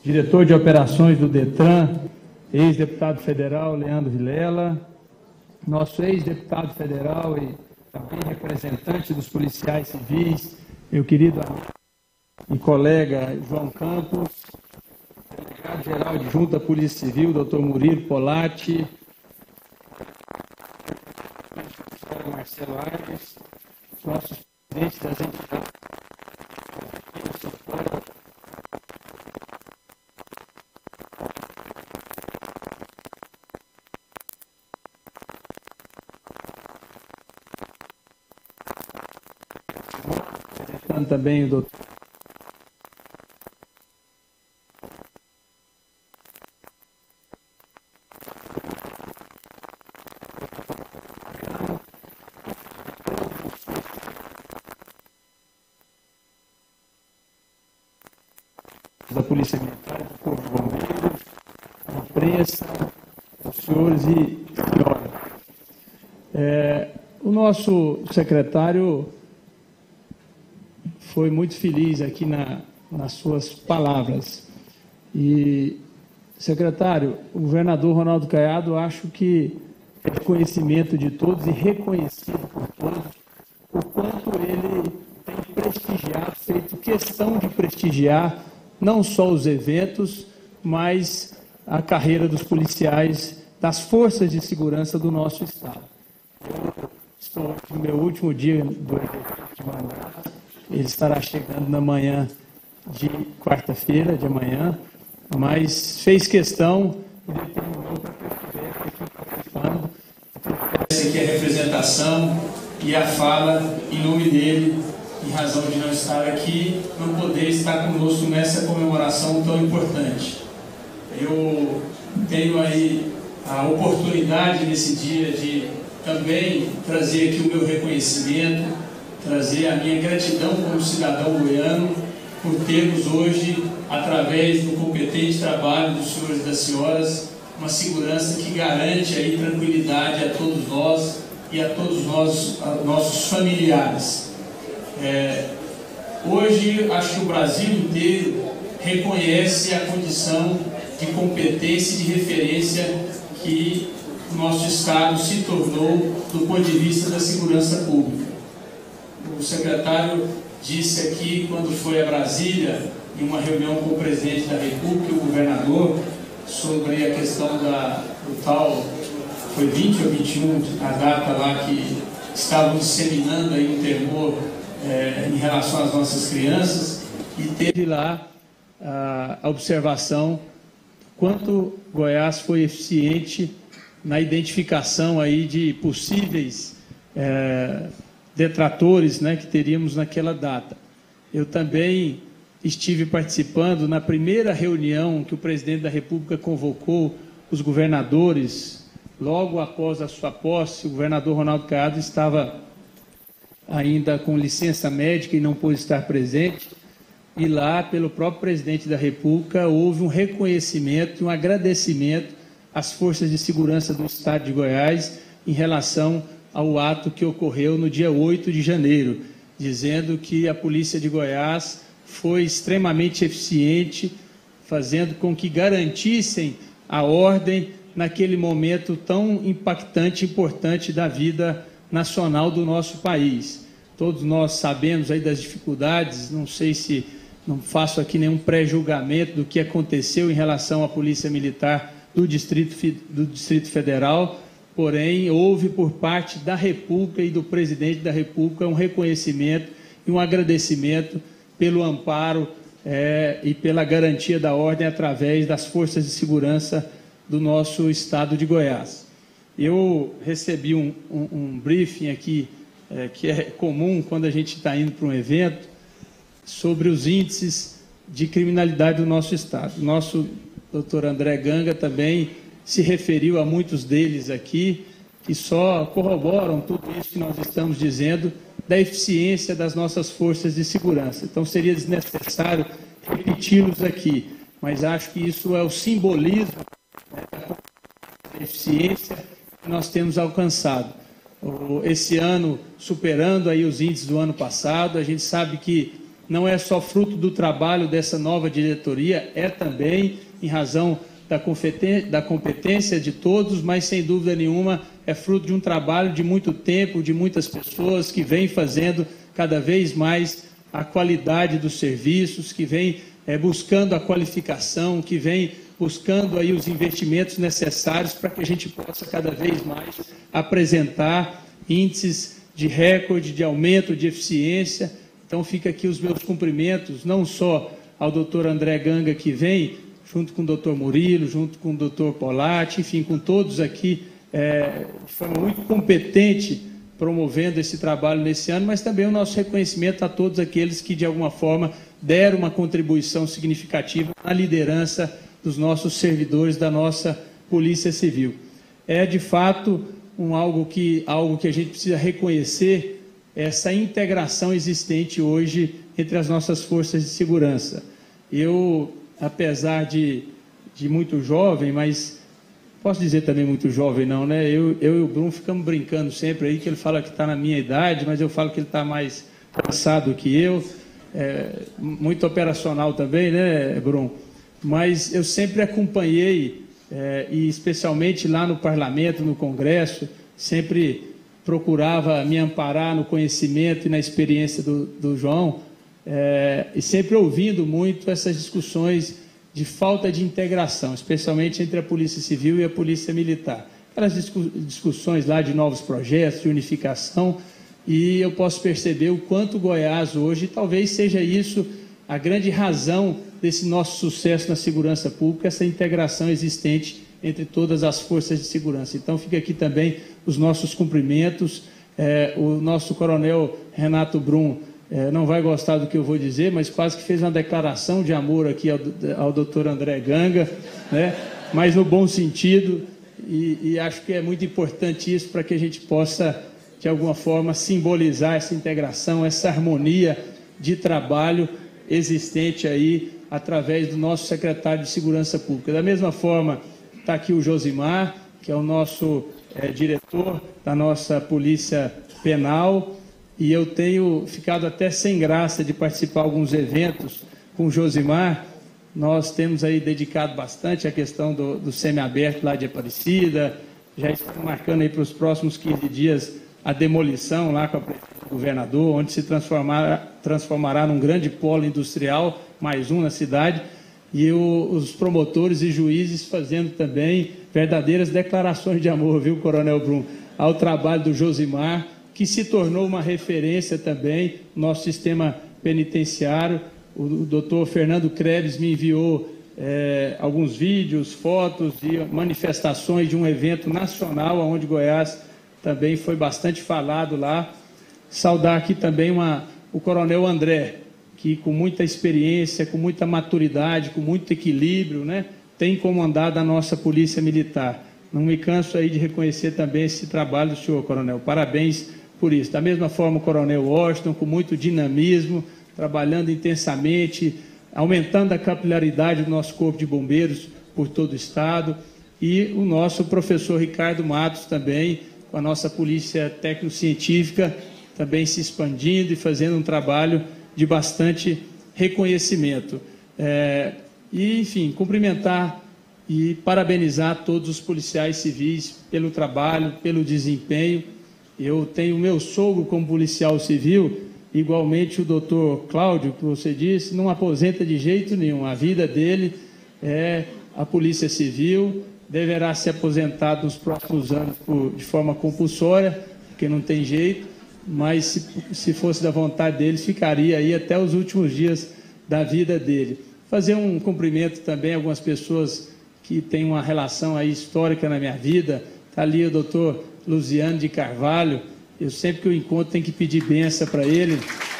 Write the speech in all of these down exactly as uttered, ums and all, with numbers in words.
diretor de operações do DETRAN, ex-deputado federal Leandro Vilela, nosso ex-deputado federal e também representante dos policiais civis, meu querido amigo e colega João Campos, delegado-geral adjunto da Polícia Civil, doutor Murilo Polatti, Marcelo Aires, nossos presidentes das entidades, também o doutor da Polícia Militar, do Corpo de Bombeiros, a imprensa, os senhores e senhoras. É, o nosso secretário foi muito feliz aqui na, nas suas palavras. E, secretário, o governador Ronaldo Caiado, acho que é de conhecimento de todos e reconhecido por todos o quanto ele tem prestigiado, feito questão de prestigiar não só os eventos, mas a carreira dos policiais das forças de segurança do nosso Estado. Eu estou no meu último dia do exercício de mandato. Ele estará chegando na manhã de quarta-feira, de amanhã, mas fez questão e determinou para que eu estivesse aqui participando. Essa aqui é a representação e a fala em nome dele, em razão de não estar aqui, não poder estar conosco nessa comemoração tão importante. Eu tenho aí a oportunidade nesse dia de também trazer aqui o meu reconhecimento, trazer a minha gratidão como cidadão goiano por termos hoje, através do competente trabalho dos senhores e das senhoras, uma segurança que garante aí tranquilidade a todos nós e a todos nós, a nossos familiares. É, hoje, acho que o Brasil inteiro reconhece a condição de competência e de referência que o nosso Estado se tornou do ponto de vista da segurança pública. O secretário disse aqui, quando foi a Brasília, em uma reunião com o presidente da República e o governador, sobre a questão da, do tal, foi vinte ou vinte e um, a data lá que estavam disseminando aí um temor é, em relação às nossas crianças, e teve lá a, a observação quanto Goiás foi eficiente na identificação aí de possíveis é, detratores, né, que teríamos naquela data. Eu também estive participando na primeira reunião que o presidente da República convocou os governadores, logo após a sua posse. O governador Ronaldo Caiado estava ainda com licença médica e não pôde estar presente, e lá, pelo próprio presidente da República, houve um reconhecimento e um agradecimento às forças de segurança do Estado de Goiás em relação ao ato que ocorreu no dia oito de janeiro, dizendo que a Polícia de Goiás foi extremamente eficiente, fazendo com que garantissem a ordem naquele momento tão impactante e importante da vida nacional do nosso país. Todos nós sabemos aí das dificuldades, não sei se não faço aqui nenhum pré-julgamento do que aconteceu em relação à Polícia Militar do Distrito, do Distrito Federal, porém, houve por parte da República e do presidente da República um reconhecimento e um agradecimento pelo amparo é, e pela garantia da ordem através das forças de segurança do nosso Estado de Goiás. Eu recebi um, um, um briefing aqui, é, que é comum quando a gente está indo para um evento, sobre os índices de criminalidade do nosso Estado. O nosso doutor André Ganga também se referiu a muitos deles aqui, que só corroboram tudo isso que nós estamos dizendo, da eficiência das nossas forças de segurança. Então, seria desnecessário repeti-los aqui, mas acho que isso é o simbolismo, né, da eficiência que nós temos alcançado. Esse ano, superando aí os índices do ano passado, a gente sabe que não é só fruto do trabalho dessa nova diretoria, é também em razão da competência de todos, mas, sem dúvida nenhuma, é fruto de um trabalho de muito tempo, de muitas pessoas que vêm fazendo cada vez mais a qualidade dos serviços, que vêm é, buscando a qualificação, que vêm buscando aí os investimentos necessários para que a gente possa cada vez mais apresentar índices de recorde, de aumento de eficiência. Então, fica aqui os meus cumprimentos, não só ao doutor André Ganga, que vem, junto com o doutor Murilo, junto com o doutor Polatti, enfim, com todos aqui, é, de forma muito competente, promovendo esse trabalho nesse ano, mas também o nosso reconhecimento a todos aqueles que, de alguma forma, deram uma contribuição significativa na liderança dos nossos servidores da nossa Polícia Civil. É, de fato, um, algo, que, algo que a gente precisa reconhecer, essa integração existente hoje entre as nossas forças de segurança. Eu, apesar de, de muito jovem, mas posso dizer também muito jovem não, né? Eu, eu e o Bruno ficamos brincando sempre aí, que ele fala que está na minha idade, mas eu falo que ele está mais cansado que eu, é, muito operacional também, né, Bruno? Mas eu sempre acompanhei, é, e especialmente lá no Parlamento, no Congresso, sempre procurava me amparar no conhecimento e na experiência do, do João, é, e sempre ouvindo muito essas discussões de falta de integração, especialmente entre a Polícia Civil e a Polícia Militar. Aquelas discussões lá de novos projetos, de unificação, e eu posso perceber o quanto Goiás hoje, talvez seja isso a grande razão desse nosso sucesso na segurança pública, essa integração existente entre todas as forças de segurança. Então, fica aqui também os nossos cumprimentos. É, o nosso coronel Renato Brum é, não vai gostar do que eu vou dizer, mas quase que fez uma declaração de amor aqui ao, ao doutor André Ganga, né? Mas no bom sentido, e, e acho que é muito importante isso para que a gente possa, de alguma forma, simbolizar essa integração, essa harmonia de trabalho existente aí através do nosso secretário de Segurança Pública. Da mesma forma, está aqui o Josimar, que é o nosso é, diretor da nossa Polícia Penal, e eu tenho ficado até sem graça de participar de alguns eventos com o Josimar. Nós temos aí dedicado bastante à questão do, do semiaberto lá de Aparecida, já estamos marcando aí para os próximos quinze dias a demolição lá com a prefeita do governador, onde se transformará, transformará num grande polo industrial, mais um na cidade, e o, os promotores e juízes fazendo também verdadeiras declarações de amor, viu, Coronel Brum, ao trabalho do Josimar, que se tornou uma referência também no nosso sistema penitenciário. O, o doutor Fernando Krebs me enviou é, alguns vídeos, fotos e manifestações de um evento nacional, onde Goiás também foi bastante falado lá. Saudar aqui também uma, o coronel André, que com muita experiência, com muita maturidade, com muito equilíbrio, né, tem comandado a nossa Polícia Militar. Não me canso aí de reconhecer também esse trabalho do senhor, coronel. Parabéns por isso. Da mesma forma, o coronel Washington, com muito dinamismo, trabalhando intensamente, aumentando a capilaridade do nosso Corpo de Bombeiros por todo o Estado. E o nosso professor Ricardo Matos também, com a nossa Polícia Técnico-Científica, também se expandindo e fazendo um trabalho de bastante reconhecimento. É, e, enfim, cumprimentar e parabenizar todos os policiais civis pelo trabalho, pelo desempenho. Eu tenho o meu sogro como policial civil, igualmente o doutor Cláudio, que você disse, não aposenta de jeito nenhum. A vida dele é a Polícia Civil, deverá se aposentar nos próximos anos por, de forma compulsória, porque não tem jeito, mas se, se fosse da vontade dele, ficaria aí até os últimos dias da vida dele. Fazer um cumprimento também a algumas pessoas que têm uma relação aí histórica na minha vida. Está ali o doutor Luziano de Carvalho, eu sempre que eu encontro tenho que pedir bênção para ele.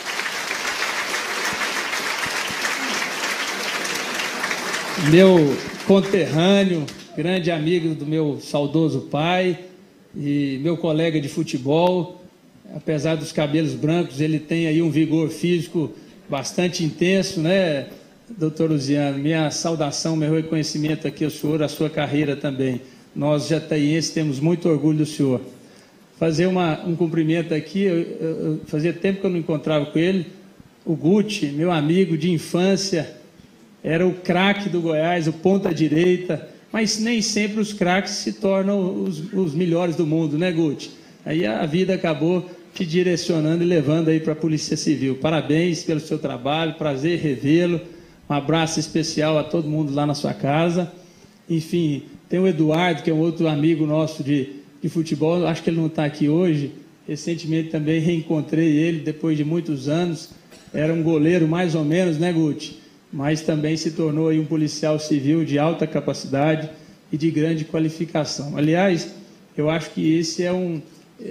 Meu conterrâneo, grande amigo do meu saudoso pai e meu colega de futebol. Apesar dos cabelos brancos, ele tem aí um vigor físico bastante intenso, né, doutor Luziano? Minha saudação, meu reconhecimento aqui ao senhor, a sua carreira também. Nós, jataienses, temos muito orgulho do senhor. Fazer uma, um cumprimento aqui, eu, eu, eu, fazia tempo que eu não encontrava com ele, O Guti, meu amigo de infância, era o craque do Goiás, o ponta-direita, mas nem sempre os craques se tornam os, os melhores do mundo, né, Guti? Aí a vida acabou te direcionando e levando aí para a Polícia Civil. Parabéns pelo seu trabalho, prazer revê-lo. Um abraço especial a todo mundo lá na sua casa. Enfim, tem o Eduardo, que é um outro amigo nosso de, de futebol, acho que ele não está aqui hoje. Recentemente também reencontrei ele, depois de muitos anos. Era um goleiro mais ou menos, né, Guti? Mas também se tornou aí um policial civil de alta capacidade e de grande qualificação. Aliás, eu acho que esse é, um,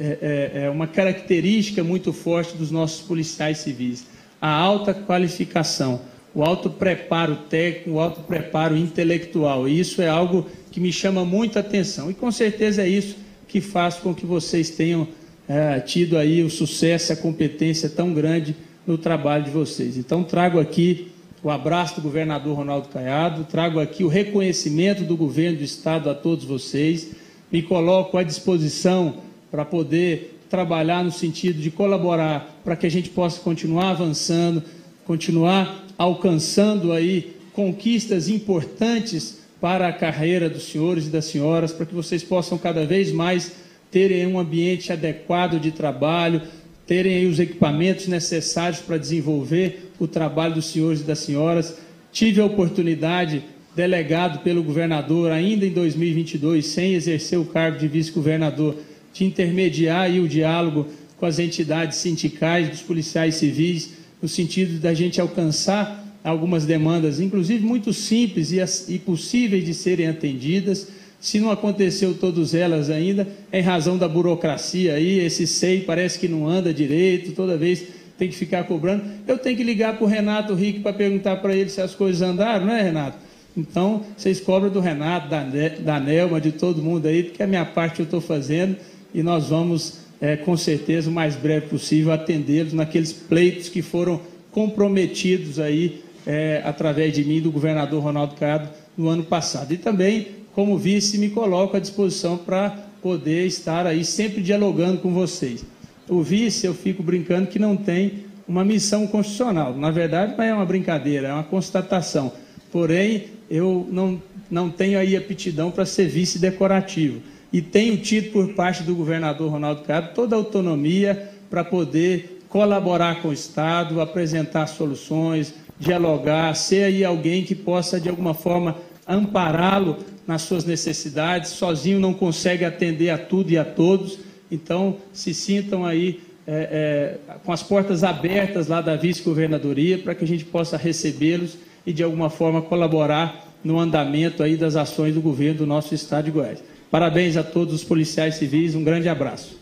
é, é uma característica muito forte dos nossos policiais civis. A alta qualificação, o alto preparo técnico, o alto preparo intelectual. E isso é algo que me chama muita atenção. E com certeza é isso que faz com que vocês tenham é, tido aí o sucesso, a competência tão grande no trabalho de vocês. Então, trago aqui o abraço do governador Ronaldo Caiado, trago aqui o reconhecimento do governo do Estado a todos vocês, me coloco à disposição para poder trabalhar no sentido de colaborar para que a gente possa continuar avançando, continuar alcançando aí conquistas importantes para a carreira dos senhores e das senhoras, para que vocês possam cada vez mais terem um ambiente adequado de trabalho, terem aí os equipamentos necessários para desenvolver o trabalho dos senhores e das senhoras. Tive a oportunidade, delegado pelo governador, ainda em dois mil e vinte e dois, sem exercer o cargo de vice-governador, de intermediar aí o diálogo com as entidades sindicais dos policiais civis, no sentido da gente alcançar algumas demandas, inclusive muito simples e, e possíveis de serem atendidas. Se não aconteceu todas elas ainda, é em razão da burocracia aí, esse S E I parece que não anda direito, toda vez tem que ficar cobrando. Eu tenho que ligar para o Renato Rick para perguntar para ele se as coisas andaram, não é, Renato? Então, vocês cobram do Renato, da, da Nelma, de todo mundo aí, porque a minha parte eu estou fazendo e nós vamos, é, com certeza, o mais breve possível, atendê-los naqueles pleitos que foram comprometidos aí, é, através de mim, do governador Ronaldo Caiado, no ano passado. E também, como vice, me coloco à disposição para poder estar aí sempre dialogando com vocês. O vice, eu fico brincando que não tem uma missão constitucional. Na verdade, não é uma brincadeira, é uma constatação. Porém, eu não, não tenho aí aptidão para ser vice decorativo. E tenho tido por parte do governador Ronaldo Caiado toda a autonomia para poder colaborar com o Estado, apresentar soluções, dialogar, ser aí alguém que possa, de alguma forma, ampará-lo nas suas necessidades. Sozinho não consegue atender a tudo e a todos. Então, se sintam aí é, é, com as portas abertas lá da vice-governadoria para que a gente possa recebê-los e, de alguma forma, colaborar no andamento aí das ações do governo do nosso Estado de Goiás. Parabéns a todos os policiais civis, um grande abraço.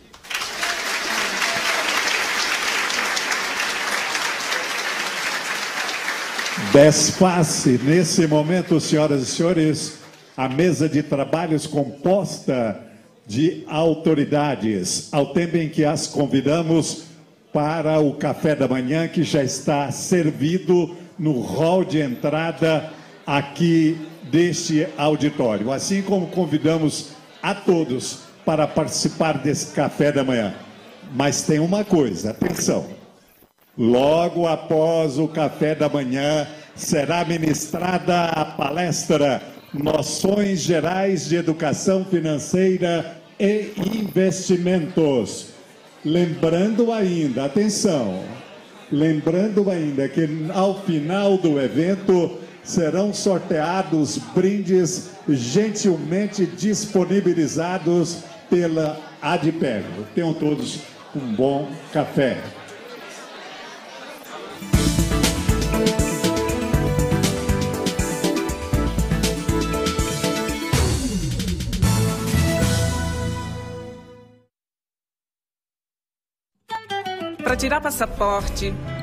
Desface, nesse momento, senhoras e senhores, a mesa de trabalhos composta de autoridades, ao tempo em que as convidamos para o café da manhã, que já está servido no hall de entrada aqui deste auditório. Assim como convidamos a todos para participar desse café da manhã. Mas tem uma coisa, atenção. Logo após o café da manhã, será ministrada a palestra Noções Gerais de Educação Financeira e Investimentos. Lembrando ainda, atenção, lembrando ainda que ao final do evento serão sorteados brindes gentilmente disponibilizados pela Adpeg. Tenham todos um bom café. Para tirar passaporte,